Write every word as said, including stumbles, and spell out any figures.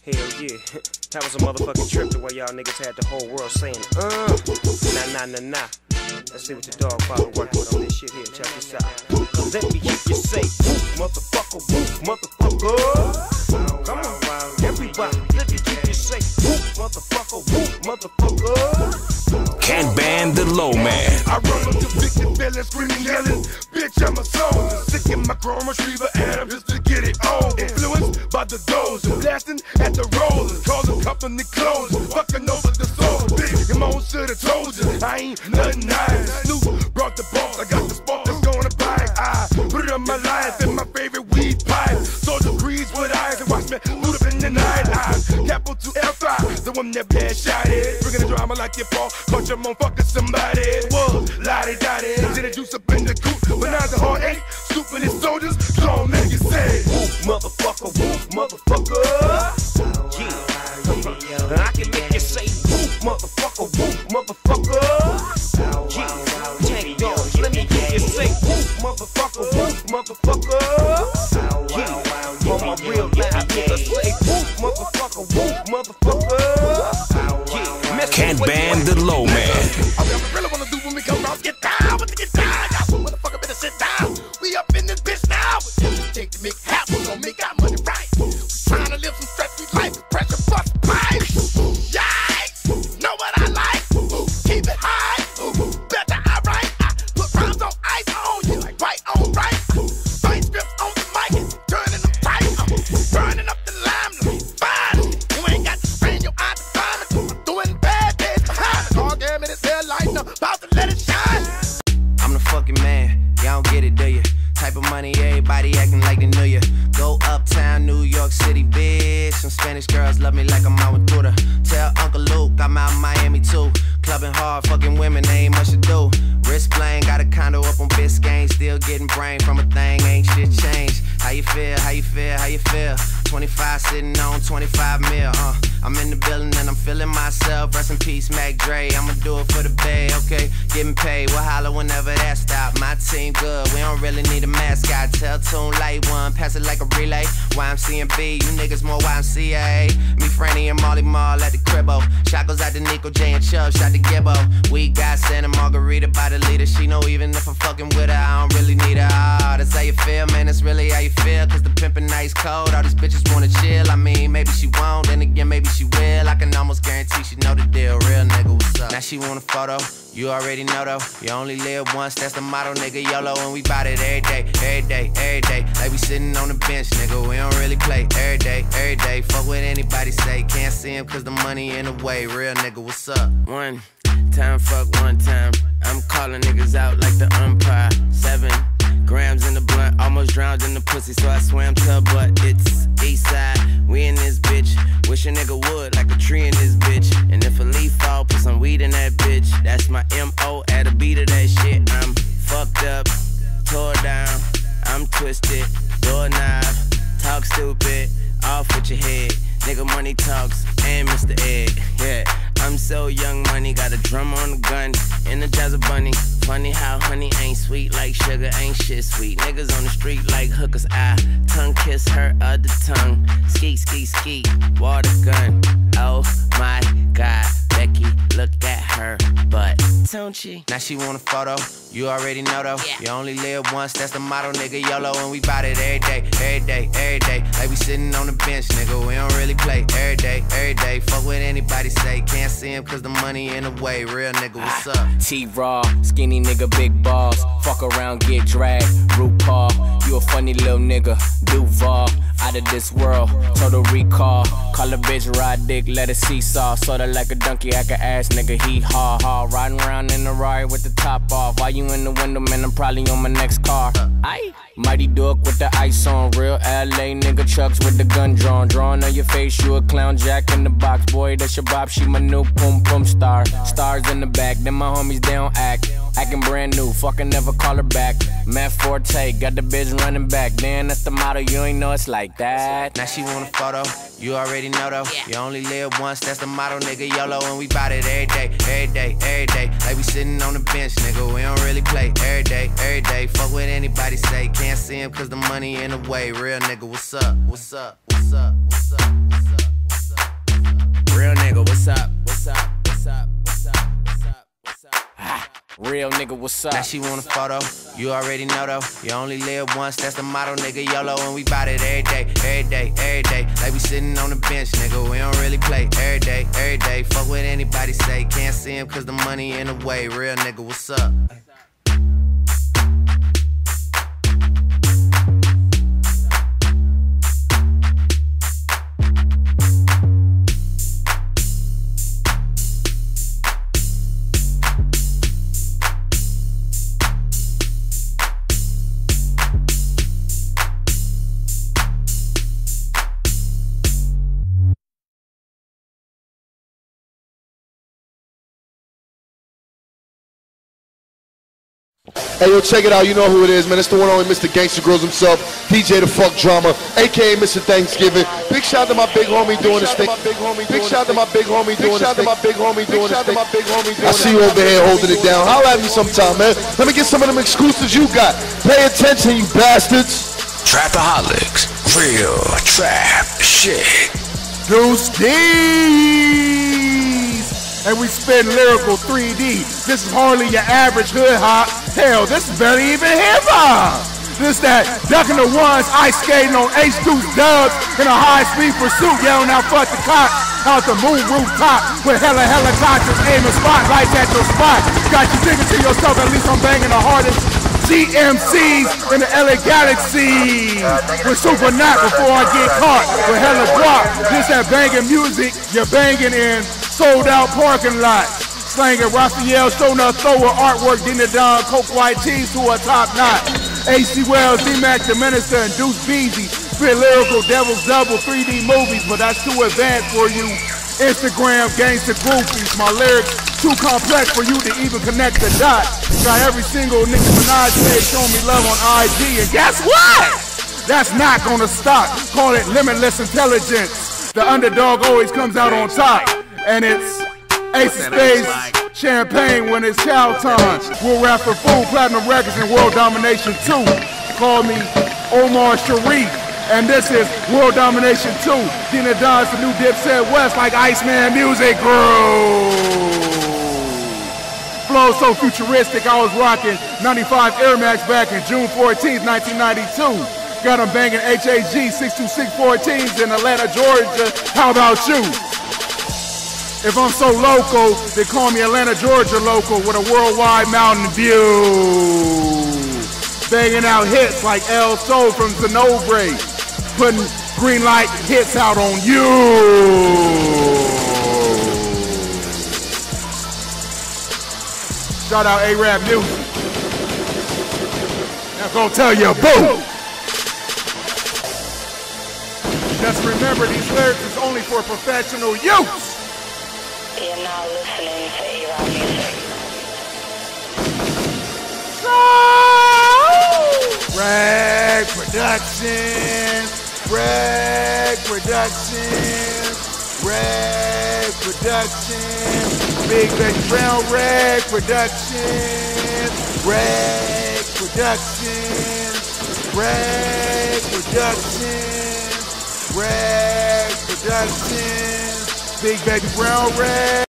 Hell yeah, that was a motherfucking trip the way y'all niggas had the whole world saying, uh, nah, nah, nah, nah. Let's see what the dog father working with on this shit here. Check this out. Let me hear you say, woo, motherfucker, woo, motherfucker. Come on, everybody, let me hear you say, woo, motherfucker, woo, motherfucker. Can't ban the low man. I run up to victim feeling, screaming, yelling, bitch, I'm a soldier. Sick in my chrome retriever, and I'm just to get it on. Influenced by the dozer, blasting at the rollers, calling company closers, fucking over the soul. Big, come on, should've told you, I ain't nothing nice. Snoop brought the boss, I got the spark that's gonna bite. I put it on my life in my favorite weed pipe. Soldier breeze with eyes and watch me loot up in the night. I'm capital to F I, the one that bad shot it. Bringing the drama like your fault, caught your motherfucker somebody. Was lottie-dottie, then the juice up in the coop. But now the heart ain't stupid his soldiers, so I'll make it say, woo, motherfucker, woo, motherfucker. Yeah, I can make you say, woo, motherfucker, woo, motherfucker. Yeah, take those, let me hear you say, woo, motherfucker, woo, motherfucker. Yeah, on my real life, nigga say, woo, motherfucker, woo, motherfucker. Yeah, can't ban the low man. I really wanna do when we come out, get down, but to get down, y'all motherfucker better sit down. We up in this bitch now, but take to make happen, we gon' make our money right. Trying to live some stress-free life, pressure bust pipe. Yikes, know what I like? Keep it high, better I write. I put rhymes on ice on you, like right on right. Fight strips on the mic, turning them tight. Burning up the limelight, fine. You ain't got to strain your eye to find it. I'm doing bad days behind it. Dog gave me this headlight, now about to let it shine. I'm the fucking man, y'all don't get it, do ya? Type of money, everybody acting like they knew ya. Go uptown, New York City, bitch. Some Spanish girls love me like I'm out with Buddha. Tell Uncle Luke I'm out in Miami too. Clubbing hard, fucking women, ain't much to do. Wrist playing, got a condo up on Biscayne. Still getting brain from a thing, ain't shit changed. How you feel, how you feel, how you feel? twenty-five sitting on twenty-five mil, uh. I'm in the building and I'm feeling myself. Rest in peace, Mac Dre. I'ma do it for the bay, okay? Getting paid, we'll holler whenever that stop. My team good, we don't really need a mascot. Tell Tune Light One, pass it like a relay. Y M C and B, you niggas more Y M C A. Me, Franny, and Molly Mall at the cribbo. Shot goes out to Nico, J, and Chubb, shot to Gibbo. We got Santa Margarita by the leader. She know even if I'm fucking with her, I don't really need her. Oh, that's how you feel, man, that's really how you feel. Cause the pimpin' nice cold, all these bitches wanna chill. I mean, maybe she won't, then again, maybe she will. I can almost guarantee she know the deal. Real nigga, what's up? Now she want a photo, you already know though. You only live once, that's the motto, nigga. YOLO, and we bout it every day, every day, every day. Like we sitting on the bench, nigga, we don't really play. Every day, every day, fuck what anybody say. Can't see him cause the money in the way. Real nigga, what's up? One time, fuck one time. I'm calling niggas out like the umpire. Seven grams in the blunt, almost drowned in the pussy, so I swam to her butt. It's east side, we in this bitch. Wish a nigga would, like a tree in this bitch. And if a leaf fall, put some weed in that bitch. That's my M O at a beat of that shit. I'm fucked up, tore down, I'm twisted, doorknob, talk stupid, off with your head. Nigga money talks, and Mister Ed, yeah. I'm so young money, got a drum on the gun, Energizer bunny. Funny how honey ain't sweet like sugar, ain't shit sweet. Niggas on the street like hookers, I tongue kiss her other tongue. Skeet, skeet, skeet, water gun. Oh my God, Becky, look at her butt, don't she? Now she want a photo, you already know though. Yeah. You only live once, that's the motto, nigga. YOLO, and we bout it every day, every day, every day. Like we sitting on the bench, nigga, we don't really play. Every day, every day, fuck what anybody say. Can't see him cause the money in the way. Real nigga, what's up? T-Raw, skinny nigga, big balls. Fuck around, get dragged. RuPaul, you a funny little nigga. Duval, out of this world. Total recall. Call a bitch, ride dick, let it seesaw. Sorta like a donkey, act a ass nigga, he ha ha. Riding around in the Rari with the top off. Why you in the window, man? I'm probably on my next car. Aye. Mighty Duck with the ice on. Real L A nigga, Chucks with the gun drawn. Drawn on your face, you a clown, Jack in the box. Boy, that's your bop, she my new pum pum star. Stars in the back, then my homies, they don't act. Acting brand new, fucking never call her back. Matt Forte, got the bitch running back. Then that's the motto, you ain't know it's like that. Now she want a photo, you already know though. You only live once, that's the motto, nigga. YOLO, and we bout it every day, every day, every day. Like we sitting on the bench, nigga, we don't really play. Every day, every day, fuck what anybody say. Can't see him cause the money in the way. Real nigga, what's up, what's up, what's up, what's up, what's up, what's up? what's up, what's up, what's up, what's up, what's up, what's up? Ah, real nigga, what's up? Now she want a photo, you already know though. You only live once, that's the motto, nigga. YOLO, and we bout it every day, every day, every day. Like we sitting on the bench, nigga, we don't really play. Every day, every day, fuck what anybody say. Can't see him cause the money in the way. Real nigga, what's up? Hey, yo, check it out. You know who it is, man. It's the one only Mister Gangsta Grills himself, D J The Fuck Drama, a k a. Mister Thanksgiving. Big shout out to my big homie doing this thing. Big shout out to my big homie doing this thing. I see you over here holding it down. Holla at me sometime, man. Let me get some of them exclusives you got. Pay attention, you bastards. Trapaholics, real trap shit. Deuce D's, and we spin lyrical three D. This is hardly your average hood hop. Hell, this is barely even hip hop. This that ducking the ones, ice skating on H Deuce dubs in a high speed pursuit, yelling out fuck the cop out the moon rooftop with hella helicopters aiming spotlights at your spot. Got you thinking to yourself, at least I'm banging the hardest G M Cs in the L A Galaxy with super knot before I get caught with hella guap. This that banging music you're banging in sold out parking lot. Slanging Raphael showing us thrower artwork, Dina Don, Coke White Tees to a top knot. A C Wells, D-Mac the Minister, and Deuce Beezy. Spit lyrical, Devil's Double, three D movies, but that's too advanced for you. Instagram gangsta groupies, my lyrics too complex for you to even connect the dots. Got every single Nicki Minaj page showing me love on I G, and guess what? That's not gonna stop. Call it limitless intelligence. The underdog always comes out on top, and it's Ace of Spades, champagne when it's chow time. We'll rap for food, platinum records, and world domination two. Call me Omar Sharif, and this is World Domination two. Dina Don's the new Dipset West, like Iceman Music Group. Flow so futuristic, I was rocking ninety-five Air Max back in June fourteenth, nineteen ninety-two. Got them banging H A G six two six fourteens in Atlanta, Georgia. How about you? If I'm so local, they call me Atlanta, Georgia local with a worldwide mountain view. Banging out hits like El Sol from Zenobre. Putting green light hits out on you. Shout out A-Rap Music. Now go tell your boo. Just remember, these lyrics is only for professional use. You're now listening to A-Rap Music. Rag Production, Rag Production, Rag Production, Big Becky Brown, Rag Production, Rag Production, Rag Production, Rag Production, Big Becky Brown, Rag.